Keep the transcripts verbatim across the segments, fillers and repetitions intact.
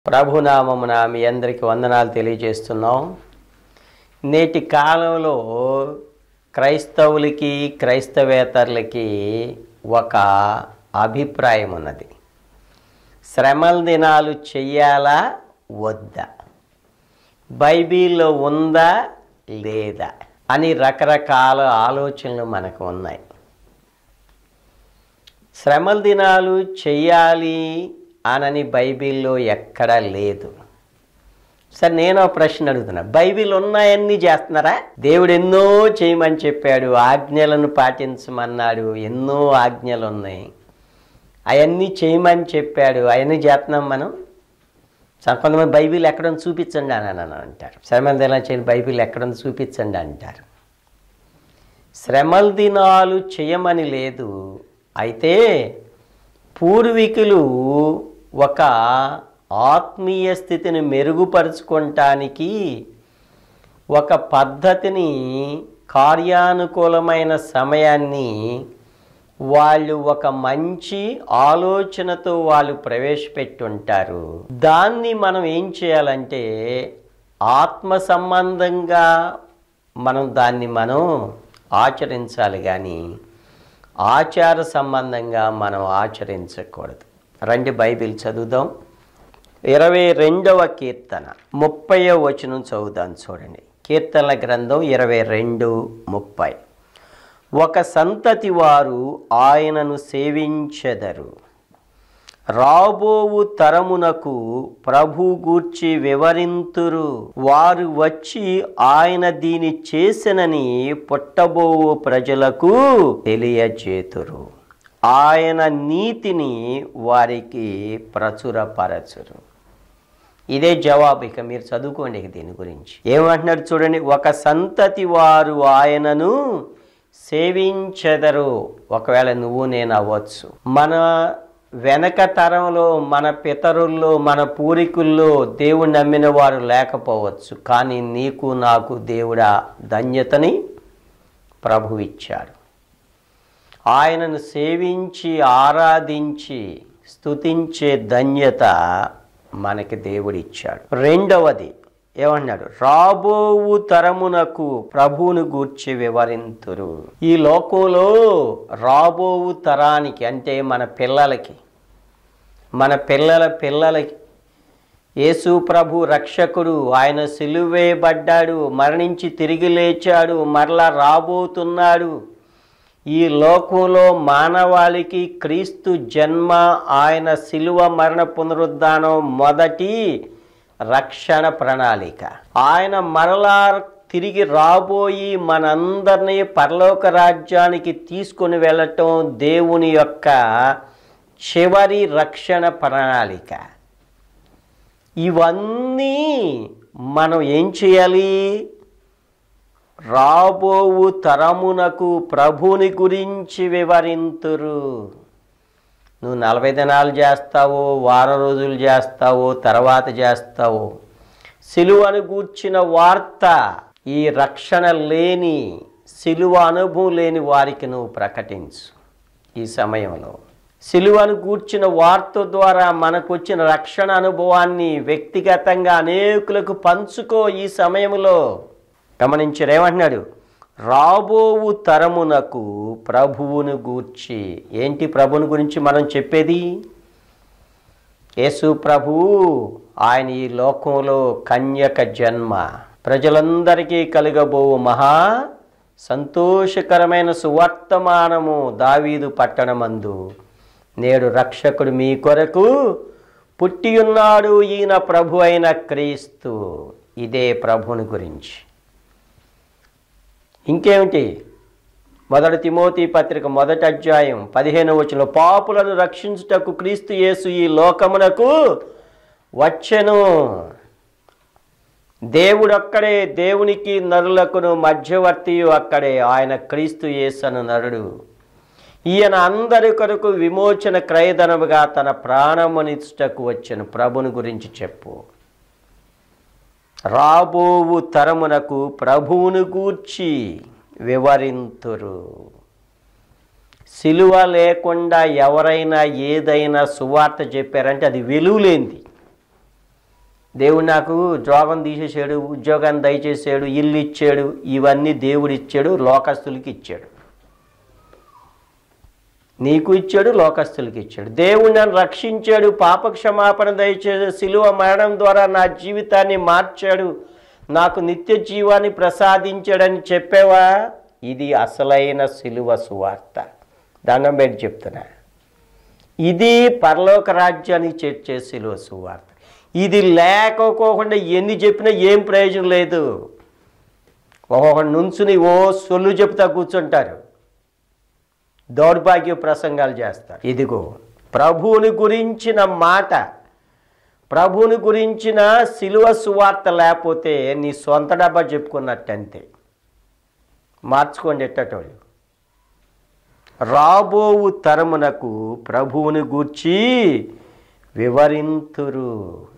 ప్రభునామమున మీ అందరికీ వందనాలు తెలియజేస్తున్నాం. నేటి కాలంలో క్రైస్తవులకి క్రైస్తవేతరులకి ఒక అభిప్రాయం ఉన్నది. శ్రమల దినాలు చెయ్యాలా వద్దా, బైబిల్లో ఉందా లేదా అని రకరకాల ఆలోచనలు మనకు ఉన్నాయి. శ్రమల దినాలు చెయ్యాలి అనని బైబిల్లో ఎక్కడా లేదు. సరే, నేను ప్రశ్న అడుగుతున్నా, బైబిల్ ఉన్నాయన్నీ చేస్తున్నారా? దేవుడు ఎన్నో చేయమని చెప్పాడు, ఆజ్ఞలను పాటించమన్నాడు, ఎన్నో ఆజ్ఞలు ఉన్నాయి, అవన్నీ చేయమని చెప్పాడు, అవన్నీ చేస్తున్నాం మనం. కొంతమంది బైబిల్ ఎక్కడో చూపించండి అని అంటారు. శ్రమల దినాలు చేయని బైబిల్ ఎక్కడో చూపించండి అంటారు. శ్రమల దినాలు చేయమని లేదు. అయితే పూర్వీకులు ఒక ఆత్మీయ స్థితిని మెరుగుపరుచుకోవటానికి ఒక పద్ధతిని, కార్యానుకూలమైన సమయాన్ని వాళ్ళు ఒక మంచి ఆలోచనతో వాళ్ళు ప్రవేశపెట్టుంటారు. దాన్ని మనం ఏం చేయాలంటే ఆత్మ సంబంధంగా మనం దాన్ని మనం ఆచరించాలి, కానీ ఆచార సంబంధంగా మనం ఆచరించకూడదు. రండి బైబిల్ చదువుదాం. ఇరవై రెండవ కీర్తన ముప్పైవ వచనం చదువుదాం. చూడండి, కీర్తనల గ్రంథం ఇరవై రెండు ముప్పై. ఒక సంతతి వారు ఆయనను సేవించెదరు, రాబోవు తరమునకు ప్రభు గూర్చి వివరింతురు. వారు వచ్చి ఆయన దీని చేసెనని పుట్టబోవు ప్రజలకు తెలియజేతురు. ఆయన నీతిని వారికి ప్రచురపరచురు. ఇదే జవాబు. ఇక మీరు చదువుకోండి ఇక దీని గురించి ఏమంటున్నాడు చూడండి. ఒక సంతతి వారు ఆయనను సేవించెదరు. ఒకవేళ నువ్వు నేను అవ్వచ్చు. మన వెనక తరంలో, మన పితరుల్లో, మన పూర్వీకుల్లో దేవుడు నమ్మిన వారు లేకపోవచ్చు, కానీ నీకు నాకు దేవుడు ఆ ధన్యతని ప్రభు ఇచ్చాడు. ఆయనను సేవించి ఆరాధించి స్తుతించే ధన్యత మనకి దేవుడు ఇచ్చాడు. రెండవది ఏమన్నాడు? రాబోవు తరమునకు ప్రభువును గూర్చి వివరింతురు. ఈ లోకంలో రాబోవు తరానికి అంటే మన పిల్లలకి, మన పిల్లల పిల్లలకి యేసు ప్రభు రక్షకుడు, ఆయన సిలువేయబడ్డాడు, మరణించి తిరిగి లేచాడు, మరలా రాబోతున్నాడు. ఈ లోకంలో మానవాళికి క్రీస్తు జన్మ, ఆయన సిలువ మరణ పునరుద్ధానం మొదటి రక్షణ ప్రణాళిక. ఆయన మరలా తిరిగి రాబోయి మనందరినీ పరలోక రాజ్యానికి తీసుకొని వెళ్ళటం దేవుని యొక్క చివరి రక్షణ ప్రణాళిక. ఇవన్నీ మనం ఏం చేయాలి? రాబోవు తరమునకు ప్రభుని గురించి వివరింతురు. నువ్వు నలభై దినాలు చేస్తావో, వారం రోజులు చేస్తావో, తర్వాత చేస్తావో, సిలువను గూర్చిన వార్త ఈ రక్షణ లేని, సిలువ అనుభవం లేని వారికి నువ్వు ప్రకటించు. ఈ సమయంలో సిలువను గూర్చిన వార్త ద్వారా మనకు వచ్చిన రక్షణ అనుభవాన్ని వ్యక్తిగతంగా అనేకులకు పంచుకో. ఈ సమయంలో గమనించారు ఏమంటున్నాడు? రాబోవు తరమునకు ప్రభువును గూర్చి. ఏంటి ప్రభువుని గురించి మనం చెప్పేది? యేసు ప్రభువు ఆయన ఈ లోకంలో కన్యక జన్మ, ప్రజలందరికీ కలుగబోవు మహా సంతోషకరమైన సువర్తమానము. దావీదు పట్టణమందు నేడు రక్షకుడు మీ కొరకు పుట్టియున్నాడు, ఈయన ప్రభు అయిన క్రీస్తు. ఇదే ప్రభువుని గురించి. ఇంకేమిటి? మొదటి తిమోతి పత్రిక మొదటి అధ్యాయం పదిహేను వచనంలో, పాపులను రక్షించుటకు క్రీస్తు యేసు ఈ లోకమునకు వచ్చెను. దేవుడొక్కడే, దేవునికి నరులకును మధ్యవర్తియు అక్కడే, ఆయన క్రీస్తు యేసు అను నరుడు. ఈయన అందరి కొరకు విమోచన క్రయధనముగా తన ప్రాణమునిచ్చుటకు వచ్చెను. ప్రభుని గురించి చెప్పు. రాబోవు తరమునకు ప్రభువును గూర్చి వివరింతురు. సిలువ లేకుండా ఎవరైనా ఏదైనా సువార్త చెప్పారంటే అది విలువలేంది. దేవుడు నాకు రోగం తీసేసాడు, ఉద్యోగాన్ని దయచేసాడు, ఇల్లు ఇచ్చాడు, ఇవన్నీ దేవుడు ఇచ్చాడు, లోకస్తులకి ఇచ్చాడు. నీకు ఇచ్చాడు, లోకస్తులకి ఇచ్చాడు. దేవుడు నన్ను రక్షించాడు, పాపక్షమాపణ దయచేసి సిలువ మరణం ద్వారా నా జీవితాన్ని మార్చాడు, నాకు నిత్య జీవాన్ని ప్రసాదించాడని చెప్పావా? ఇది అసలైన సిలువ సువార్త. దండం పెట్టి చెప్తున్నా, ఇది పరలోక రాజ్యాన్ని చేర్చే సిలువ సువార్త. ఇది లేకపోకుండా ఎన్ని చెప్పినా ఏం ప్రయోజనం లేదు. ఒక్కొక్క నుంచుని ఓ సొల్లు చెప్తా కూర్చుంటారు, దౌర్భాగ్య ప్రసంగాలు చేస్తారు. ఇదిగో ప్రభువుని గురించిన మాట, ప్రభువుని గురించిన సిలువ సువార్త లేకపోతే నీ సొంత డబ్బా చెప్పుకున్నట్టు అంతే. మార్చుకోండి ఎట్టటోళ్ళు. రాబోవు తరమునకు ప్రభువుని గూర్చి వివరింతురు.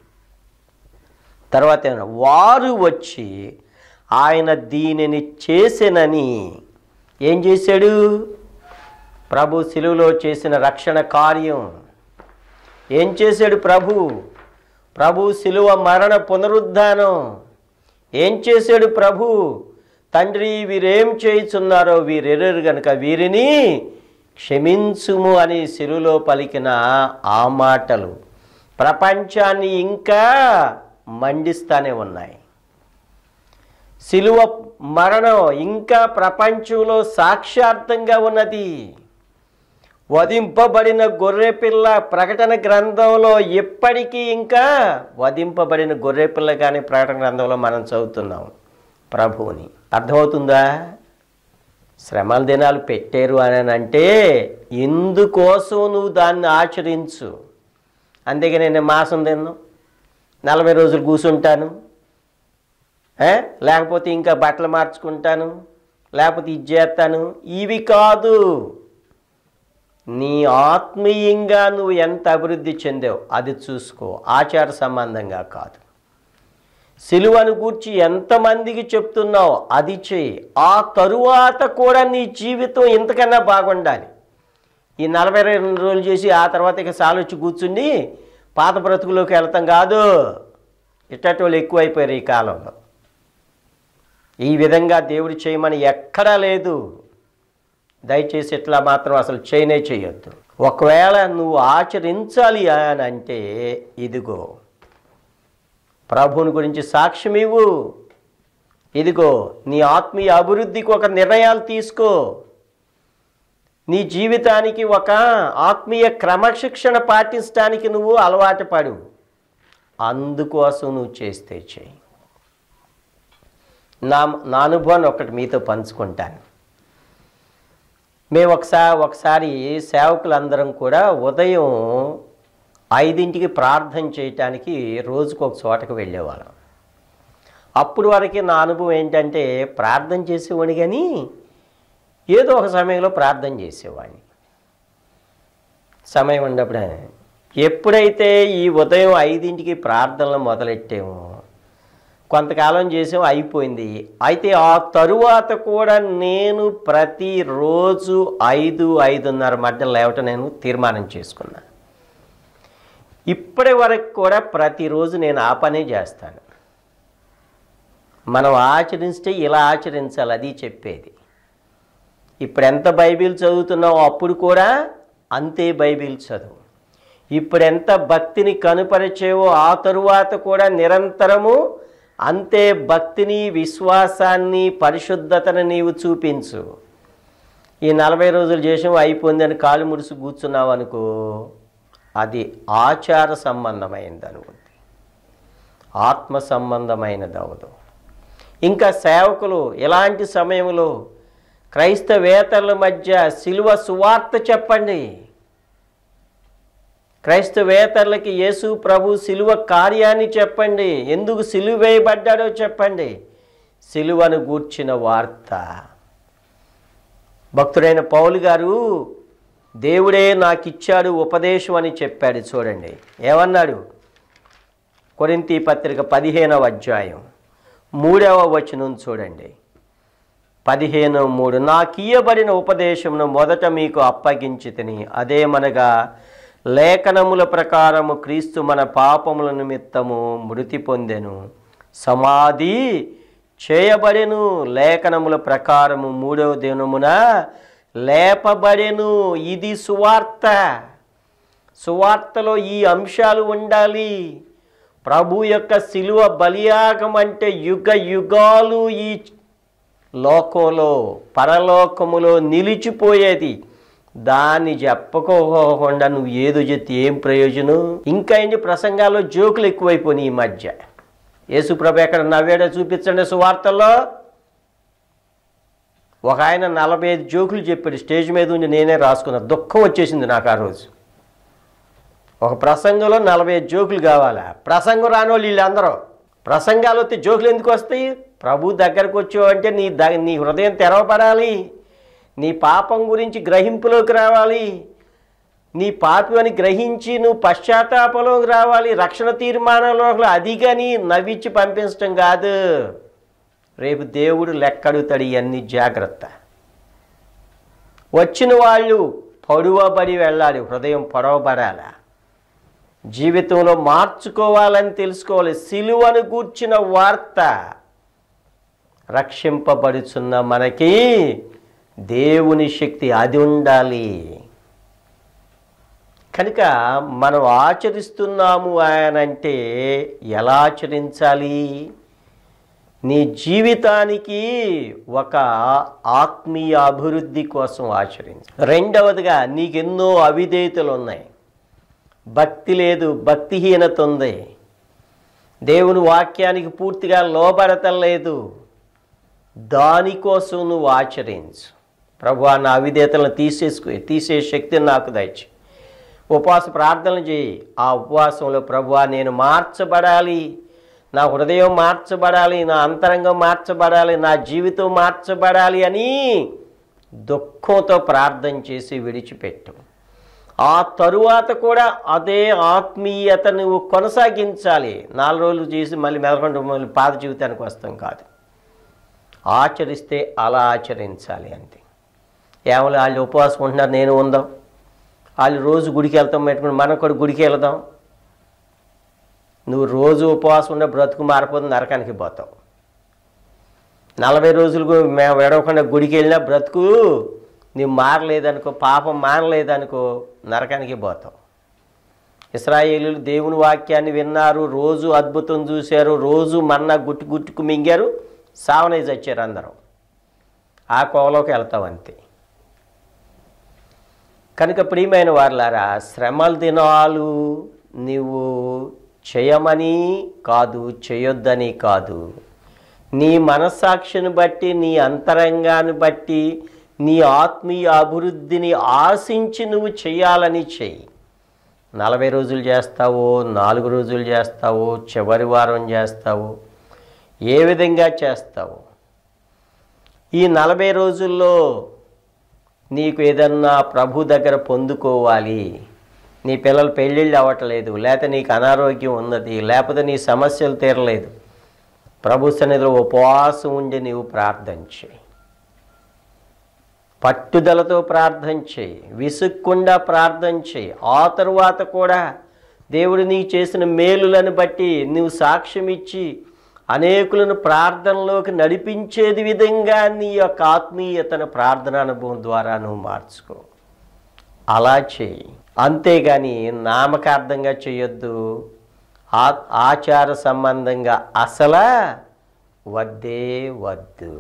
తర్వాత వారు వచ్చి ఆయన దీనిని చేసెనని, ఏం చేశాడు? ప్రభు సిలువలో చేసిన రక్షణ కార్యం ఏం చేశాడు? ప్రభు ప్రభు సిలువ మరణ పునరుద్ధానం ఏం చేశాడు? ప్రభు తండ్రి వీరేం చేయుచున్నారో వీరెరరు గనుక వీరిని క్షమించుము అని సిలువలో పలికిన ఆ మాటలు ప్రపంచాన్ని ఇంకా మండిస్తానే ఉన్నాయి. సిలువ మరణం ఇంకా ప్రపంచంలో సాక్ష్యార్థంగా ఉన్నది. వధింపబడిన గొర్రెపిల్ల ప్రకటన గ్రంథంలో ఎప్పటికీ ఇంకా వధింపబడిన గొర్రెపిల్ల కానీ ప్రకటన గ్రంథంలో మనం చదువుతున్నాం ప్రభువుని. అర్థమవుతుందా? శ్రమల దినాలు పెట్టారు అని అంటే ఇందుకోసం నువ్వు దాన్ని ఆచరించు. అందుకే నేను మాసం తిన్నాను, నలభై రోజులు కూర్చుంటాను, లేకపోతే ఇంకా బట్టలు మార్చుకుంటాను, లేకపోతే ఇది చేస్తాను, ఇవి కాదు. నీ ఆత్మీయంగా నువ్వు ఎంత అభివృద్ధి చెందావు అది చూసుకో, ఆచార సంబంధంగా కాదు. సిలువను గూర్చి ఎంతమందికి చెప్తున్నావు అది చేయి. ఆ తరువాత కూడా నీ జీవితం ఇంతకన్నా బాగుండాలి. ఈ నలభై రెండు రోజులు చేసి ఆ తర్వాత ఇక సాలొచ్చి కూర్చుండి పాత బ్రతుకులోకి వెళ్తాం కాదు. ఇట్టటోళ్ళు ఎక్కువైపోయారు ఈ కాలంలో. ఈ విధంగా దేవుడు చేయమని ఎక్కడా లేదు. దయచేసి ఇట్లా మాత్రం అసలు చేయనే చేయొద్దు. ఒకవేళ నువ్వు ఆచరించాలి అని అంటే ఇదిగో ప్రభువుని గురించి సాక్ష్యం ఇవ్వు. ఇదిగో నీ ఆత్మీయ అభివృద్ధికి ఒక నిర్ణయాలు తీసుకో. నీ జీవితానికి ఒక ఆత్మీయ క్రమశిక్షణ పాటించడానికి నువ్వు అలవాటు పడు. అందుకోసం నువ్వు చేస్తే చేయి. నా నా అనుభవాన్ని ఒకటి మీతో పంచుకుంటాను. మేము ఒకసారి ఒకసారి సేవకులందరం కూడా ఉదయం ఐదింటికి ప్రార్థన చేయటానికి రోజుకు ఒక చోటకు వెళ్ళేవాళ్ళం. అప్పుడు వరకు నా అనుభవం ఏంటంటే ప్రార్థన చేసేవాడిని, కానీ ఏదో ఒక సమయంలో ప్రార్థన చేసేవాడిని. సమయం ఉన్నప్పుడు ఎప్పుడైతే ఈ ఉదయం ఐదింటికి ప్రార్థనలు మొదలెట్టామో కొంతకాలం చేసాము, అయిపోయింది. అయితే ఆ తరువాత కూడా నేను ప్రతిరోజు ఐదు ఐదున్నర మధ్య లేవటం నేను తీర్మానం చేసుకున్నా. ఇప్పటి వరకు కూడా ప్రతిరోజు నేను ఆ పనే చేస్తాను. మనం ఆచరిస్తే ఇలా ఆచరించాలి, అది చెప్పేది. ఇప్పుడు ఎంత బైబిల్ చదువుతున్నావో అప్పుడు కూడా అంతే బైబిల్ చదువు. ఇప్పుడు ఎంత భక్తిని కనుపరిచేవో ఆ తరువాత కూడా నిరంతరము అంతే భక్తిని, విశ్వాసాన్ని, పరిశుద్ధతను నీవు చూపించు. ఈ నలభై రోజులు చేసాము అయిపోయిందని కాలు ముడుసు కూర్చున్నావు అనుకో, అది ఆచార సంబంధమైనది అనుకుంది, ఆత్మ సంబంధమైనది అవదు. ఇంకా సేవకులు ఎలాంటి సమయంలో క్రైస్తవేతరుల మధ్య సిలువ సువార్త చెప్పండి. క్రైస్తవేతరులకి యేసు ప్రభు సిలువ కార్యాన్ని చెప్పండి. ఎందుకు సిలువ వేయబడ్డాడో చెప్పండి. సిలువను గూర్చిన వార్త. భక్తుడైన పౌలు గారు దేవుడే నాకు ఇచ్చాడు ఉపదేశం అని చెప్పాడు. చూడండి ఏమన్నాడు? కొరింథీ పత్రిక పదిహేనవ అధ్యాయం మూడవ వచనం చూడండి. పదిహేను మూడు నాకు ఇయ్యబడిన ఉపదేశమును మొదట మీకు అప్పగించి తిని, అదేమనగా లేఖనముల ప్రకారము క్రీస్తు మన పాపముల నిమిత్తము మృతి పొందెను, సమాధి చేయబడెను, లేఖనముల ప్రకారము మూడవ దినమున లేపబడెను. ఇది సువార్త. సువార్తలో ఈ అంశాలు ఉండాలి. ప్రభు యొక్క శిలువ బలియాగం అంటే యుగ యుగాలు ఈ లోకంలో పరలోకములో నిలిచిపోయేది. దాన్ని చెప్పకోకుండా నువ్వు ఏదో చెప్తే ఏం ప్రయోజనం? ఇంకా ఏంటి, ప్రసంగాల్లో జోకులు ఎక్కువైపోయినాయి ఈ మధ్య. యేసుప్రభు ఎక్కడ నవ్వాడో చూపించండి సువార్తల్లో. ఒక ఆయన నలభై ఐదు జోకులు చెప్పాడు, స్టేజ్ మీద ఉండి నేనే రాసుకున్నా. దుఃఖం వచ్చేసింది నాకు ఆ రోజు. ఒక ప్రసంగంలో నలభై ఐదు జోకులు కావాలా? ప్రసంగం రానోళ్ళు వీళ్ళందరూ. ప్రసంగాలు వస్తే జోకులు ఎందుకు వస్తాయి? ప్రభు దగ్గరకు వచ్చావంటే నీ ద నీ హృదయం తెరవబడాలి, నీ పాపం గురించి గ్రహింపులోకి రావాలి, నీ పాపి అని గ్రహించి నువ్వు పశ్చాత్తాపంలోకి రావాలి, రక్షణ తీర్మానంలో. అది కానీ నవ్వించి పంపించడం కాదు. రేపు దేవుడు లెక్కడుతాడు. ఇవన్నీ జాగ్రత్త. వచ్చిన వాళ్ళు పొడవబడి వెళ్ళాలి, హృదయం పొడవబడాలి, జీవితంలో మార్చుకోవాలని తెలుసుకోవాలి. సిలువను గూర్చిన వార్త రక్షింపబడుచున్న మనకి దేవుని శక్తి అది ఉండాలి. కనుక మనం ఆచరిస్తున్నాము అనంటే ఎలా ఆచరించాలి? నీ జీవితానికి ఒక ఆత్మీయ అభివృద్ధి కోసం ఆచరించు. రెండవదిగా నీకెన్నో అవిధేయతలు ఉన్నాయి, భక్తి లేదు, భక్తిహీనత ఉంది, దేవుని వాక్యానికి పూర్తిగా లోబడతలేదు. దానికోసం నువ్వు ఆచరించు. ప్రభువా నా అవిధేయతలను తీసేసుకో, తీసే శక్తిని నాకు దయచేయి. ఉపవాస ప్రార్థనలు చేయి. ఆ ఉపవాసంలో ప్రభువా నేను మార్చబడాలి, నా హృదయం మార్చబడాలి, నా అంతరంగం మార్చబడాలి, నా జీవితం మార్చబడాలి అని దుఃఖంతో ప్రార్థన చేసి విడిచిపెట్టు. ఆ తరువాత కూడా అదే ఆత్మీయత నువ్వు కొనసాగించాలి. నాలుగు రోజులు చేసి మళ్ళీ మెదకొండ మళ్ళీ పాత జీవితానికి వస్తాం కాదు. ఆచరిస్తే అలా ఆచరించాలి అంతే. ఏమో వాళ్ళు ఉపవాసం ఉంటున్నారు, నేను ఉందాం. వాళ్ళు రోజు గుడికి వెళ్తాం పెట్టుకుని మనం కూడా గుడికి వెళ్దాం. నువ్వు రోజు ఉపవాసం ఉండే బ్రతుకు మారిపోతుంది, నరకానికి పోతావు. నలభై రోజులకు మేము విడవకుండా గుడికి వెళ్ళినా బ్రతుకు నువ్వు మారలేదనుకో, పాపం మానలేదనుకో, నరకానికి పోతావు. ఇశ్రాయేలీయులు దేవుని వాక్యాన్ని విన్నారు, రోజు అద్భుతం చూశారు, రోజు మన్నా గుట్టు గుట్టుకు మింగారు, సావనై చచ్చారు అందరూ. ఆ కోవలోకి వెళ్తావు అంతే. కనుక ప్రియమైన వారులారా, శ్రమల దినాలు నీవు చేయమని కాదు, చేయొద్దని కాదు, నీ మనస్సాక్షిని బట్టి, నీ అంతరంగాన్ని బట్టి, నీ ఆత్మీయ అభివృద్ధిని ఆశించి నువ్వు చేయాలని చెయ్యి. నలభై రోజులు చేస్తావో, నాలుగు రోజులు చేస్తావో, చివరి వారం చేస్తావో, ఏ విధంగా చేస్తావో, ఈ నలభై రోజుల్లో నీకు ఏదన్నా ప్రభు దగ్గర పొందుకోవాలి, నీ పిల్లలు పెళ్ళిళ్ళు అవ్వట్లేదు, లేకపోతే నీకు అనారోగ్యం ఉన్నది, లేకపోతే నీ సమస్యలు తీరలేదు, ప్రభు సన్నిధిలో ఉపవాసం ఉండి నీవు ప్రార్థన చేయి. పట్టుదలతో ప్రార్థన చేయి, విసుక్కుండా ప్రార్థన చేయి. ఆ తరువాత కూడా దేవుడు నీకు చేసిన మేలులను బట్టి నువ్వు సాక్ష్యం ఇచ్చి అనేకులను ప్రార్థనలోకి నడిపించేది విధంగా నీ యొక్క ఆత్మీయతను ప్రార్థన అనుభవం ద్వారా నువ్వు మార్చుకో. అలా చేయి. అంతేగాని నామకార్థంగా చేయొద్దు, ఆ ఆచార సంబంధంగా అసలు వద్దే వద్దు.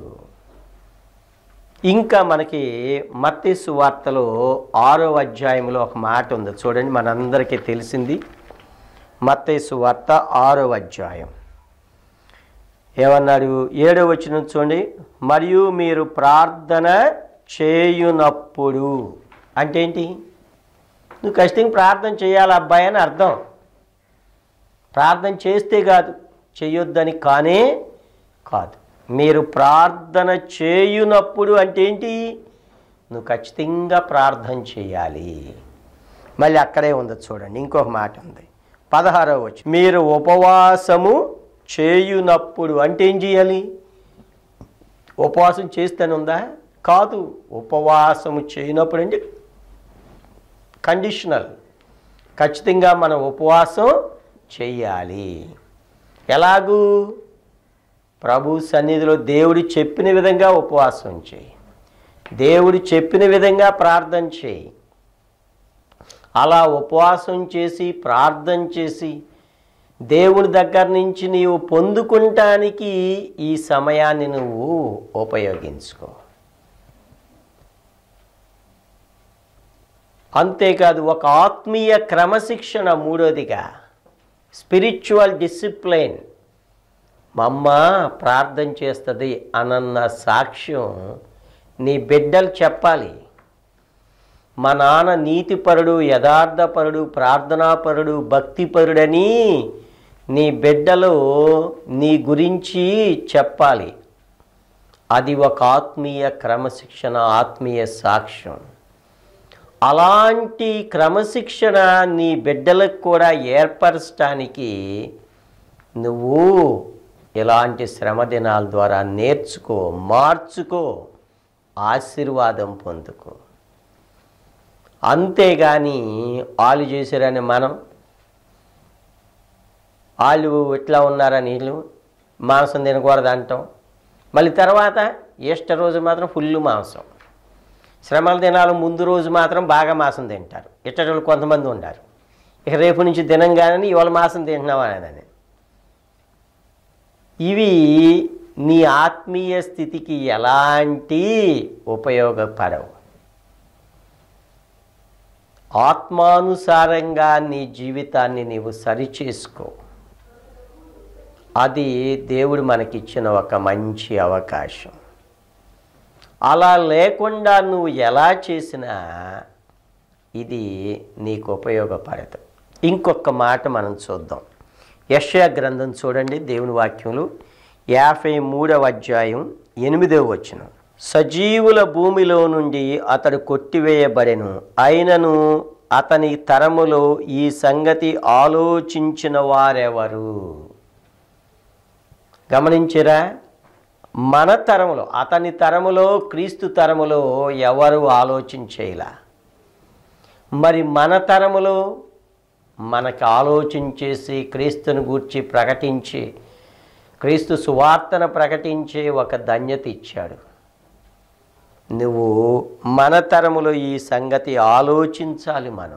ఇంకా మనకి మత్తయి సువార్తలో ఆరో అధ్యాయంలో ఒక మాట ఉంది చూడండి, మనందరికీ తెలిసింది. మత్తయి సువార్త ఆరో అధ్యాయం ఏమన్నాడు? ఏడో వచనం చూడండి. మరియు మీరు ప్రార్థన చేయునప్పుడు అంటే ఏంటి? నువ్వు ఖచ్చితంగా ప్రార్థన చేయాలి అబ్బాయి అని అర్థం. ప్రార్థన చేస్తే కాదు, చేయొద్దని కానే కాదు. మీరు ప్రార్థన చేయునప్పుడు అంటే ఏంటి? నువ్వు ఖచ్చితంగా ప్రార్థన చేయాలి. మళ్ళీ అక్కడే ఉంది చూడండి, ఇంకొక మాట ఉంది పదహారవ వచనం. మీరు ఉపవాసము చేయునప్పుడు అంటే ఏం చేయాలి? ఉపవాసం చేస్తేనే ఉందా? కాదు. ఉపవాసము చేయనప్పుడు అంటే కండిషనల్. ఖచ్చితంగా మనం ఉపవాసం చెయ్యాలి. ఎలాగూ ప్రభు సన్నిధిలో దేవుడు చెప్పిన విధంగా ఉపవాసం చేయి, దేవుడు చెప్పిన విధంగా ప్రార్థన చేయి. అలా ఉపవాసం చేసి ప్రార్థన చేసి దేవుని దగ్గర నుంచి నీవు పొందుకుంటానికి ఈ సమయాన్ని నువ్వు ఉపయోగించుకో. అంతేకాదు ఒక ఆత్మీయ క్రమశిక్షణ, మూడోదిగా స్పిరిచువల్ డిసిప్లిన్. మా అమ్మ ప్రార్థన చేస్తుంది అన్న సాక్ష్యం నీ బిడ్డలు చెప్పాలి. మా నాన్న నీతిపరుడు, యథార్థపరుడు, ప్రార్థనాపరుడు, భక్తిపరుడని నీ బిడ్డలు నీ గురించి చెప్పాలి. అది ఒక ఆత్మీయ క్రమశిక్షణ, ఆత్మీయ సాక్ష్యం. అలాంటి క్రమశిక్షణ నీ బిడ్డలకు కూడా ఏర్పరచడానికి నువ్వు ఇలాంటి శ్రమ దినాల ద్వారా నేర్చుకో, మార్చుకో, ఆశీర్వాదం పొందుకో. అంతేగాని వాళ్ళు చేశారని మనం, వాళ్ళు ఇట్లా ఉన్నారని వీళ్ళు మాంసం తినకూడదు అంటాం. మళ్ళీ తర్వాత ఈస్టర్ రోజు మాత్రం ఫుల్ మాంసం, శ్రమల దినాలు ముందు రోజు మాత్రం బాగా మాంసం తింటారు. ఇట్టలు కొంతమంది ఉంటారు. ఇక రేపు నుంచి తినంగానే ఇవాళ మాంసం తింటున్నావా అని. ఇవి నీ ఆత్మీయ స్థితికి ఎలాంటి ఉపయోగపడవు. ఆత్మానుసారంగా నీ జీవితాన్ని నీవు సరిచేసుకో. అది దేవుడు మనకిచ్చిన ఒక మంచి అవకాశం. అలా లేకుండా నువ్వు ఎలా చేసినా ఇది నీకు ఉపయోగపడదు. ఇంకొక మాట మనం చూద్దాం. యెషయా గ్రంథం చూడండి, దేవుని వాక్యంలో యాభై మూడవ అధ్యాయం ఎనిమిదవ వచనం. సజీవుల భూమిలో నుండి అతడు కొట్టివేయబడెను, అయినను అతని తరములో ఈ సంగతి ఆలోచించిన వారెవరు? గమనించిరా? మన తరములో, అతని తరములో, క్రీస్తు తరములో ఎవరు ఆలోచించేలా? మరి మన తరములో మనకు ఆలోచించేసి క్రీస్తుని గూర్చి ప్రకటించి క్రీస్తు సువార్తను ప్రకటించే ఒక ధన్యత ఇచ్చాడు. నువ్వు మన తరములో ఈ సంగతి ఆలోచించాలి. మనం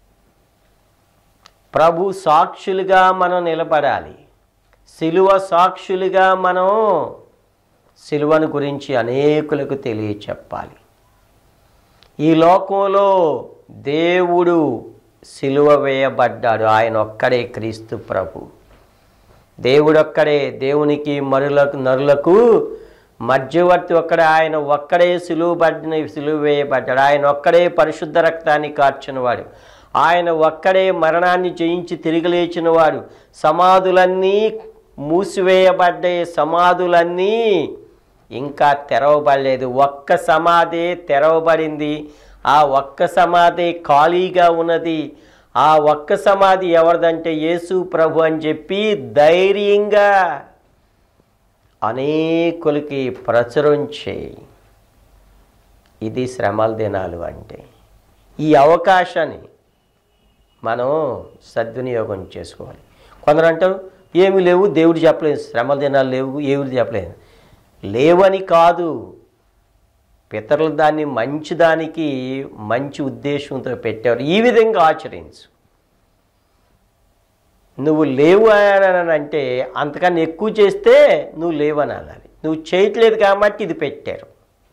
ప్రభు సాక్షులుగా మనం నిలబడాలి. సిలువ సాక్షులుగా మనం సిలువను గురించి అనేకులకు తెలియచెప్పాలి. ఈ లోకంలో దేవుడు సిలువ వేయబడ్డాడు, ఆయన ఒక్కడే క్రీస్తు ప్రభు. దేవుడొక్కడే, దేవునికి మరులకు నరులకు మధ్యవర్తి ఒక్కడే, ఆయన ఒక్కడే సిలువ పడిన సిలువ వేయబడ్డాడు. ఆయన ఒక్కడే పరిశుద్ధ రక్తాన్ని కార్చినవాడు, ఆయన ఒక్కడే మరణాన్ని జయించి తిరిగి లేచినవాడు. సమాధులన్నీ మూసివేయబడ్డాయి, సమాధులన్నీ ఇంకా తెరవబడలేదు. ఒక్క సమాధి తెరవబడింది, ఆ ఒక్క సమాధి ఖాళీగా ఉన్నది. ఆ ఒక్క సమాధి ఎవరిదంటే యేసు ప్రభు అని చెప్పి ధైర్యంగా అనేకులకి ప్రచురించే. ఇది శ్రమల దినాలు అంటే. ఈ అవకాశాన్ని మనం సద్వినియోగం చేసుకోవాలి. కొందరు అంటారు ఏమి లేవు, దేవుడు చెప్పలేదు, శ్రమల దినాలు లేవు, ఏమి చెప్పలేదు. లేవని కాదు, పితరులు దాన్ని మంచిదానికి మంచి ఉద్దేశంతో పెట్టారు. ఈ విధంగా ఆచరించు. నువ్వు లేవు అని అంటే అంతకన్నా ఎక్కువ చేస్తే నువ్వు లేవని అనాలి. నువ్వు చేయట్లేదు కాబట్టి ఇది పెట్టారు.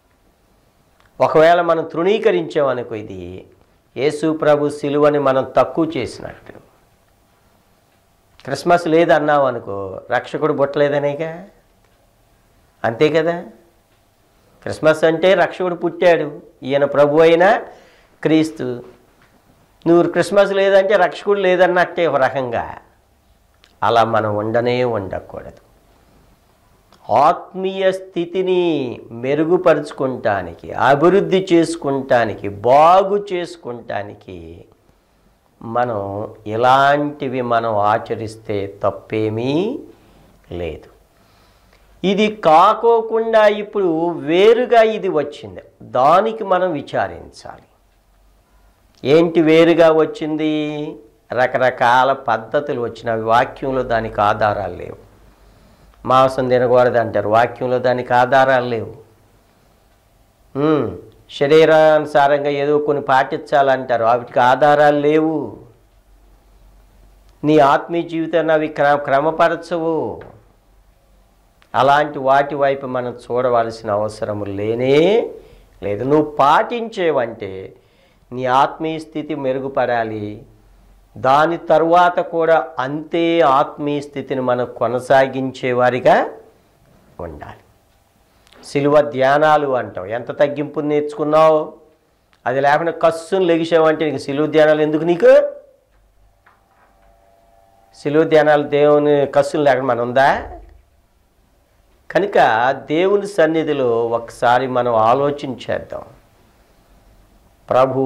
ఒకవేళ మనం తృణీకరించామనుకో, ఇది యేసు ప్రభు సిలువని మనం తక్కువ చేసినట్టు. క్రిస్మస్ లేదన్నావు అనుకో, రక్షకుడు పుట్టలేదనేగా, అంతే కదా. క్రిస్మస్ అంటే రక్షకుడు పుట్టాడు, ఈయన ప్రభు అయిన క్రీస్తు. నువ్వు క్రిస్మస్ లేదంటే రక్షకుడు లేదన్నట్టే ఒక రకంగా. అలా మనం ఉండనే ఉండకూడదు. ఆత్మీయ స్థితిని మెరుగుపరుచుకుంటానికి, అభివృద్ధి చేసుకుంటానికి, బాగు చేసుకుంటానికి మనం ఇలాంటివి మనం ఆచరిస్తే తప్పేమీ లేదు. ఇది కాకోకుండా ఇప్పుడు వేరుగా ఇది వచ్చింది, దానికి మనం విచారించాలి. ఏంటి వేరుగా వచ్చింది? రకరకాల పద్ధతులు వచ్చినవి, వాక్యంలో దానికి ఆధారాలు లేవు. మాంసం తినకూడదు అంటారు, వాక్యంలో దానికి ఆధారాలు లేవు. శరీరానుసారంగా ఏదో కొన్ని పాటించాలంటారు, వాటికి ఆధారాలు లేవు. నీ ఆత్మీయ జీవితాన్ని అవి క్ర క్రమపరచవు. అలాంటి వాటి వైపు మనం చూడవలసిన అవసరం లేనే లేదు. నువ్వు పాటించేవంటే నీ ఆత్మీయ స్థితి మెరుగుపడాలి. దాని తరువాత కూడా అంతే ఆత్మీయ స్థితిని మనం కొనసాగించేవారిగా ఉండాలి. సిలువ ధ్యానాలు అంటాం. ఎంత తగ్గింపు నేర్చుకున్నావు? అది లేకుండా కస్సును లెగిసావంటే నీకు సిలువ ధ్యానాలు ఎందుకు? నీకు సిలువ ధ్యానాలు దేవుని కస్సులు లేకుండా మనం ఉందా? కనుక దేవుని సన్నిధిలో ఒకసారి మనం ఆలోచించేద్దాం. ప్రభు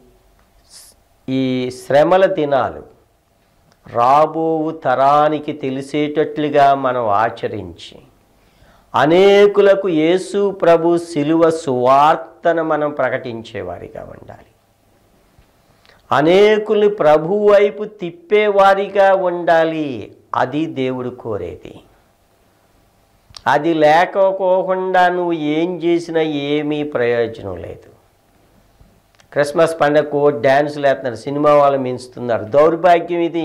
ఈ శ్రమల దినాలు రాబో తరానికి తెలిసేటట్లుగా మనం ఆచరించి అనేకులకు యేసు ప్రభు శిలువ సువార్తను మనం ప్రకటించేవారిగా ఉండాలి. అనేకుల్ని ప్రభు వైపు తిప్పేవారిగా ఉండాలి. అది దేవుడు కోరేది. అది లేకపోకుండా నువ్వు ఏం చేసినా ఏమీ ప్రయోజనం లేదు. క్రిస్మస్ పండగకు డ్యాన్సులు వేస్తున్నారు, సినిమా వాళ్ళు మించుతున్నారు. దౌర్భాగ్యం ఇది.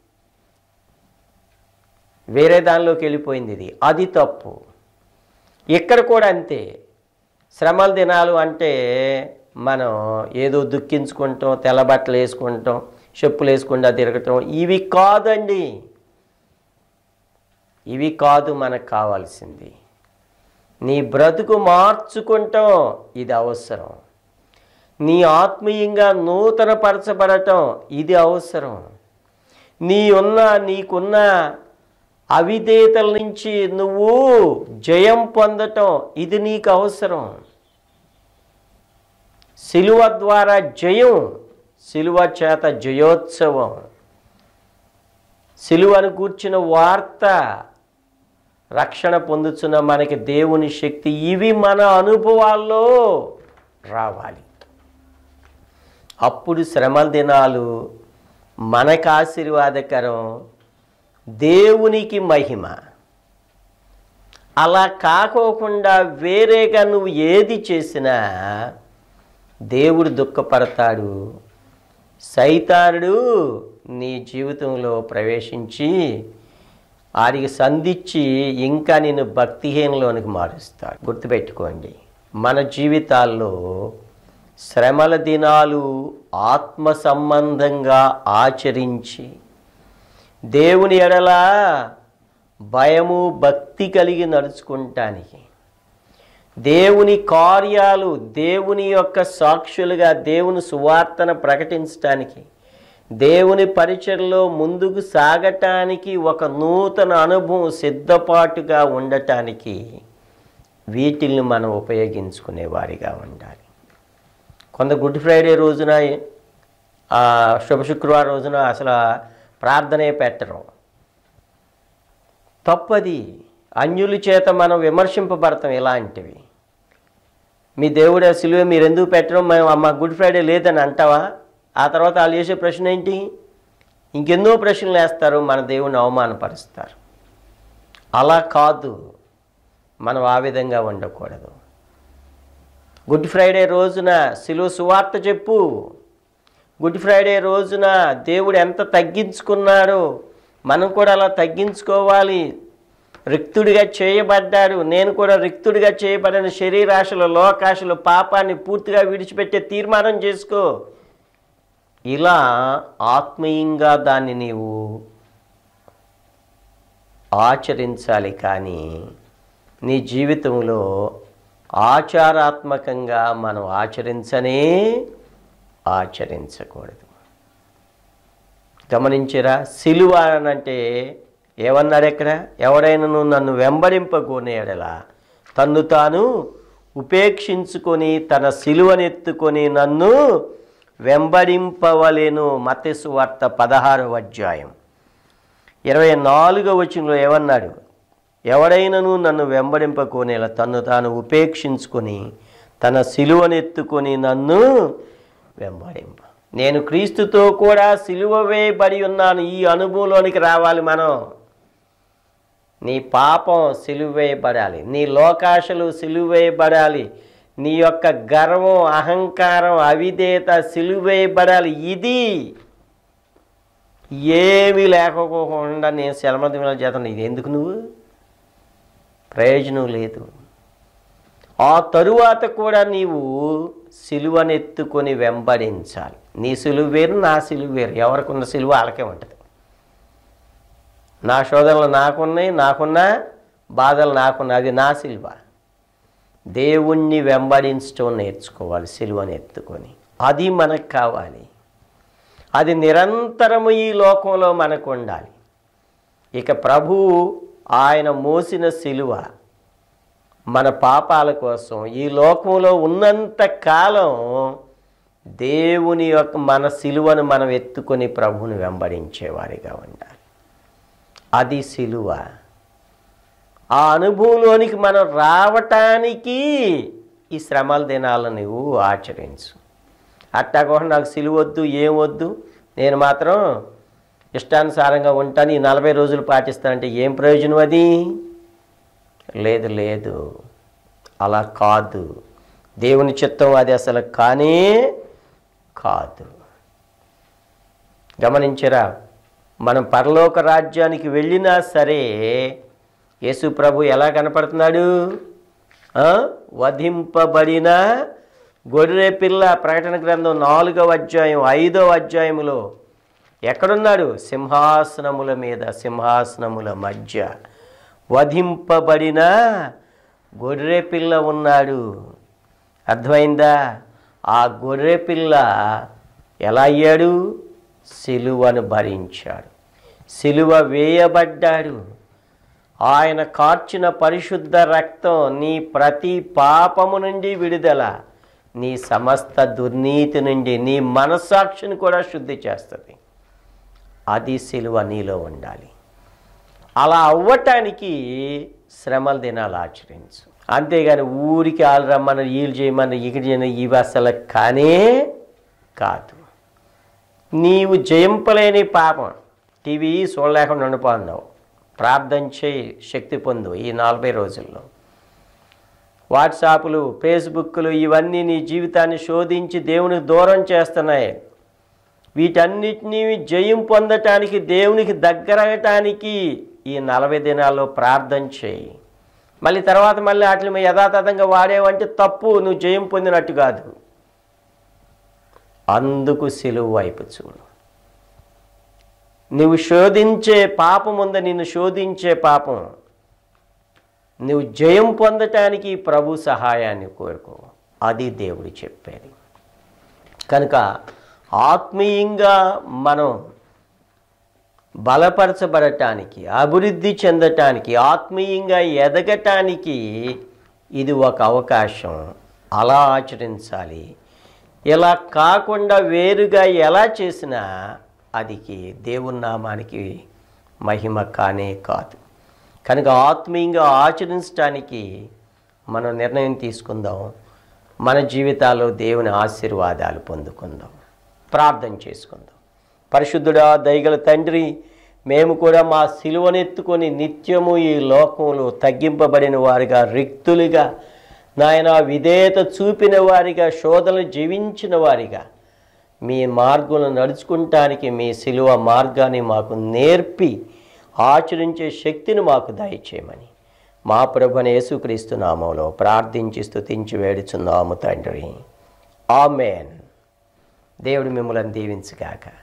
వేరే దానిలోకి వెళ్ళిపోయింది ఇది. అది తప్పు. ఇక్కడ కూడా అంతే. శ్రమల దినాలు అంటే మనం ఏదో దుఃఖించుకుంటాం, తెల్లబట్టలు వేసుకుంటాం, చెప్పులు వేసుకుంటా తిరగటం, ఇవి కాదండి. ఇవి కాదు మనకు కావాల్సింది. నీ బ్రతుకు మార్చుకుంటాం, ఇది అవసరం. నీ ఆత్మీయంగా నూతన పరచబడటం, ఇది అవసరం. నీ ఉన్న నీకున్న అవిధేయతల నుంచి నువ్వు జయం పొందటం, ఇది నీకు అవసరం. సిలువ ద్వారా జయం, సిలువ చేత జయోత్సవం, సిలువను కూర్చిన వార్త, రక్షణ పొందుతున్న మనకి దేవుని శక్తి, ఇవి మన అనుభవాల్లో రావాలి. అప్పుడు శ్రమల దినాలు మనకు ఆశీర్వాదకరం, దేవునికి మహిమ. అలా కాకోకుండా వేరేగా నువ్వు ఏది చేసినా దేవుడు దుఃఖపడతాడు. సైతానుడు నీ జీవితంలో ప్రవేశించి ఆడికి సంధించి ఇంకా నిన్ను భక్తిహీనంలోనికి మారుస్తాడు. గుర్తుపెట్టుకోండి, మన జీవితాల్లో శ్రమల దినాలు ఆత్మ సంబంధంగా ఆచరించి దేవుని ఎడల భయము భక్తి కలిగి నడుచుకుంటానికి, దేవుని కార్యాలు, దేవుని యొక్క సాక్షులుగా దేవుని సువార్తను ప్రకటించటానికి, దేవుని పరిచర్లో ముందుకు సాగటానికి, ఒక నూతన అనుభవం సిద్ధపాటుగా ఉండటానికి వీటిల్ని మనం ఉపయోగించుకునే వారిగా ఉండాలి. కొంత గుడ్ ఫ్రైడే రోజున, శుభ శుక్రవారం రోజున అసలు ప్రార్థనే పెట్టరు. తప్పది. అన్యుల చేత మనం విమర్శింపబడతాం. ఇలాంటివి మీ దేవుడు సిలువ మీరు ఎందుకు పెట్టడం, మేము మా గుడ్ ఫ్రైడే లేదని అంటావా? ఆ తర్వాత వాళ్ళు చేసే ప్రశ్న ఏంటి? ఇంకెన్నో ప్రశ్నలు వేస్తారు, మన దేవుని అవమానపరుస్తారు. అలా కాదు, మనం ఆ విధంగా ఉండకూడదు. గుడ్ ఫ్రైడే రోజున సిలువ సువార్త చెప్పు. గుడ్ ఫ్రైడే రోజున దేవుడు ఎంత తగ్గించుకున్నాడో మనం కూడా అలా తగ్గించుకోవాలి. రిక్తుడిగా చేయబడ్డాడు. నేను కూడా రిక్తుడిగా చేయబడిన శరీరాశలు, లోకాశలు, పాపాన్ని పూర్తిగా విడిచిపెట్టే తీర్మానం చేసుకో. ఇలా ఆత్మీయంగా దాన్ని నీవు ఆచరించాలి. కానీ నీ జీవితంలో ఆచారాత్మకంగా మనం ఆచరించనే ఆచరించకూడదు. గమనించరా? సిలువ అనంటే ఏమన్నాడు ఎక్కడ? ఎవడైనా నన్ను వెంబడింపగోనే ఎడలా తన్ను తాను ఉపేక్షించుకొని తన సిలువనెత్తుకొని నన్ను వెంబడింపవలెను. మత్తయి సువార్త పదహారవ అధ్యాయం ఇరవై నాలుగవ వచనంలో ఏమన్నాడు? ఎవడైనను నన్ను వెంబడింపకోనేలా తన్ను తాను ఉపేక్షించుకొని తన సిలువనెత్తుకొని నన్ను వెంబడింప. నేను క్రీస్తుతో కూడా సిలువ వేయబడి ఉన్నాను. ఈ అనుభవంలోనికి రావాలి మనం. నీ పాపం సిలువ వేయబడాలి, నీ లోకాశలు సిలువ వేయబడాలి, నీ యొక్క గర్వం, అహంకారం, అవిధేయత సిలువ వేయబడాలి. ఇది ఏమీ లేకపోకుండా నేను సెలమదిమల చేతను, ఇది ఎందుకు నువ్వు? ప్రయోజనం లేదు. ఆ తరువాత కూడా నీవు సిలువనెత్తుకొని వెంబడించాలి. నీ సిలువ వేరు, నా సిలువ వేరు. ఎవరికున్న సిలువ వాళ్ళకే ఉంటుంది. నా శోధనలు నాకున్నాయి, నాకున్న బాధలు నాకున్న, అది నా సిలువ. దేవుణ్ణి వెంబడించడం నేర్చుకోవాలి సిలువను ఎత్తుకొని. అది మనకు కావాలి. అది నిరంతరము ఈ లోకంలో మనకు ఉండాలి. ఇక ప్రభువు ఆయన మోసిన సిలువ మన పాపాల కోసం ఈ లోకంలో ఉన్నంత కాలం దేవుని యొక్క మన సిలువను మనం ఎత్తుకొని ప్రభువుని వెంబడించేవారిగా ఉండాలి. అది సిలువ. ఆ అనుభవంలోనికి మనం రావటానికి ఈ శ్రమల దినాలను నువ్వు ఆచరించు. అట్టా కూడా నాకు సిలువ వద్దు, ఏం వద్దు, నేను మాత్రం ఇష్టానుసారంగా ఉంటాను, ఈ నలభై రోజులు పాటిస్తానంటే ఏం ప్రయోజనం? అది లేదు లేదు అలా కాదు. దేవుని చిత్తం అది అసలు కానే కాదు. గమనించరా, మనం పరలోక రాజ్యానికి వెళ్ళినా సరే యేసు ప్రభు ఎలా కనపడుతున్నాడు? వధింపబడిన గొర్రె పిల్ల. ప్రకటన గ్రంథం నాలుగవ అధ్యాయం ఐదవ అధ్యాయములో ఎక్కడున్నాడు? సింహాసనముల మీద, సింహాసనముల మధ్య వధింపబడిన గొర్రె పిల్ల ఉన్నాడు. అర్థమైందా? ఆ గొర్రె పిల్ల ఎలా అయ్యాడు? సిలువను భరించాడు, సిలువ వేయబడ్డాడు. ఆయన కార్చిన పరిశుద్ధ రక్తం నీ ప్రతి పాపము నుండి విడుదల, నీ సమస్త దుర్నీతి నుండి నీ మనస్సాక్షిని కూడా శుద్ధి చేస్తుంది. అది సిలువ నీలో ఉండాలి. అలా అవ్వటానికి శ్రమల దినాలు ఆచరించు. అంతేగాని ఊరికి వాళ్ళు రమ్మని, వీళ్ళు చేయమని, ఇక్కడ చేయమని, ఇవి అసలు కానే కాదు. నీవు జయింపలేని పాపం. టీవీ చూడలేకుండా ఉండిపోతున్నావు. ప్రార్థన చేయి, శక్తి పొందు. ఈ నలభై రోజుల్లో వాట్సాప్లు, ఫేస్బుక్లు ఇవన్నీ నీ జీవితాన్ని శోధించి దేవునికి దూరం చేస్తున్నాయి. వీటన్నిటినీ జయం పొందటానికి, దేవునికి దగ్గరగటానికి ఈ నలభై దినాల్లో ప్రార్థన చేయి. మళ్ళీ తర్వాత మళ్ళీ వాటిని యథాతథంగా వాడేవంటే తప్పు, నువ్వు జయం పొందినట్టు కాదు. అందుకు సిలువ వైపు చూడు. నువ్వు శోధించే పాపం ఉందా, నిన్ను శోధించే పాపం, నువ్వు జయం పొందటానికి ప్రభు సహాయాన్ని కోరుకో. అది దేవుడు చెప్పేది. కనుక ఆత్మీయంగా మనం బలపరచబడటానికి, అభివృద్ధి చెందటానికి, ఆత్మీయంగా ఎదగటానికి ఇది ఒక అవకాశం. అలా ఆచరించాలి. ఇలా కాకుండా వేరుగా ఎలా చేసినా అది దేవుని నామానికి మహిమ కానే కాదు. కనుక ఆత్మీయంగా ఆచరించడానికి మనం నిర్ణయం తీసుకుందాం. మన జీవితాల్లో దేవుని ఆశీర్వాదాలు పొందుకుందాం. ప్రార్థన చేసుకుందాం. పరిశుద్ధుడా, దయగల తండ్రి, మేము కూడా మా సిలువనెత్తుకొని నిత్యము ఈ లోకంలో తగ్గింపబడిన వారిగా, రిక్తులుగా, నాయన విధేయత చూపిన వారిగా, శోధనలు జీవించిన వారిగా మీ మార్గంలో నడుచుకుంటానికి మీ సిలువ మార్గాన్ని మాకు నేర్పి ఆచరించే శక్తిని మాకు దయచేయమని మా ప్రభువైన యేసుక్రీస్తు నామములో ప్రార్థించి స్తుతించి వేడుచున్నాము తండ్రి. ఆమేన్. దేవుడు మిమ్మల్ని దీవించుగాక.